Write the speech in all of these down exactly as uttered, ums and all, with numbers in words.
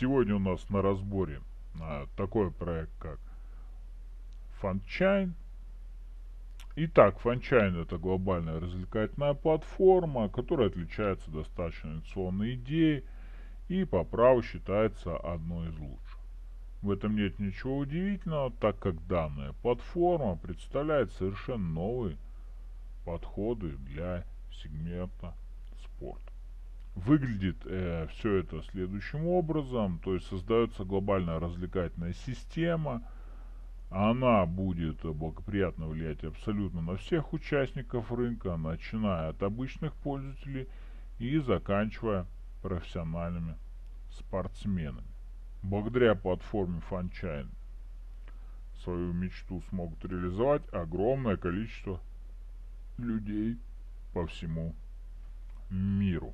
Сегодня у нас на разборе а, такой проект, как Funchain. Итак, Funchain — это глобальная развлекательная платформа, которая отличается достаточно инновационной идеей и по праву считается одной из лучших. В этом нет ничего удивительного, так как данная платформа представляет совершенно новые подходы для сегмента спорта. Выглядит э, все это следующим образом, то есть создается глобальная развлекательная система, она будет благоприятно влиять абсолютно на всех участников рынка, начиная от обычных пользователей и заканчивая профессиональными спортсменами. Благодаря платформе Funchain свою мечту смогут реализовать огромное количество людей по всему миру.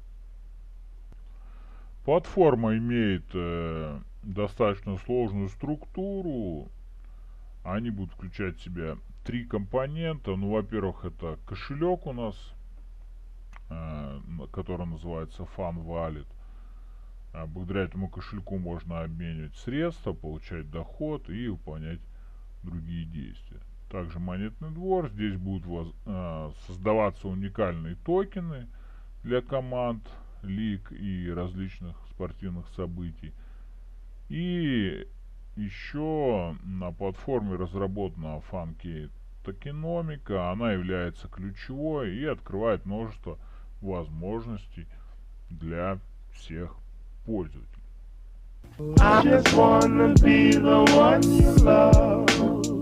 Платформа имеет э, достаточно сложную структуру. Они будут включать в себя три компонента. Ну, во-первых, это кошелек у нас, э, который называется Fun Wallet. А благодаря этому кошельку можно обменивать средства, получать доход и выполнять другие действия. Также монетный двор. Здесь будут воз, э, создаваться уникальные токены для команд, лиг и различных спортивных событий. И еще на платформе разработана Funchain токеномика. Она является ключевой и открывает множество возможностей для всех пользователей. I just wanna be the one you love.